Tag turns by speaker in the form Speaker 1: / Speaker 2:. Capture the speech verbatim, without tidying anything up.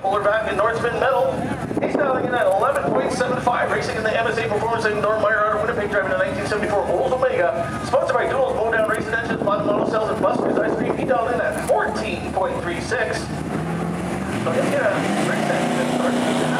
Speaker 1: Puller back in Northman Metal. He's dialing in at eleven point seven five, racing in the M S A Performance in Dormeyer out of Winnipeg, driving a nineteen seventy-four Oldsomega. Sponsored by Duals, Mow Down Racing Engines, Bottom Model Cells, and Buster's Ice Cream. He dialed in at fourteen point three six. So yeah, yeah, race engine.